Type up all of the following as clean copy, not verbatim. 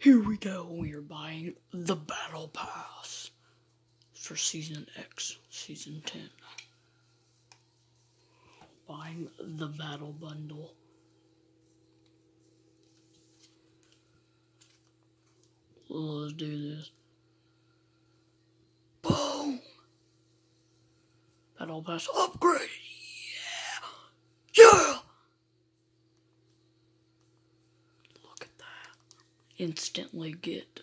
Here we go. We are buying the Battle Pass for Season X, Season 10. Buying the Battle Bundle. Let's do this. Boom! Battle Pass upgraded. Yeah! Yeah! Look at that. Instantly.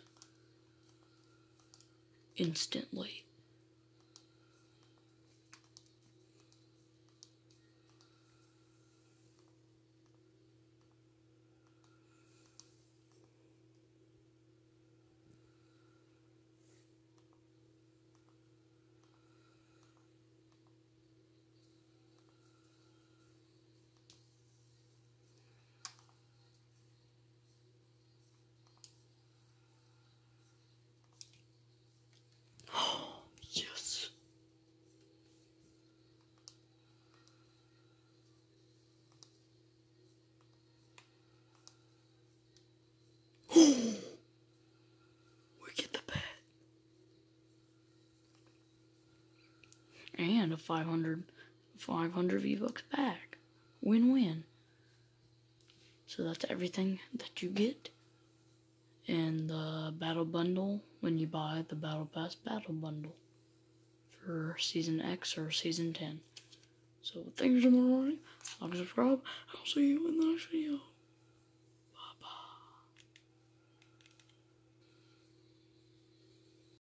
Yes. We get the pet. And a 500 V-Bucks back. Win-win. So that's everything that you get in the Battle Bundle when you buy the Battle Pass Battle Bundle for Season X or Season 10. So thanks for watching. Like, subscribe. I'll see you in the next video.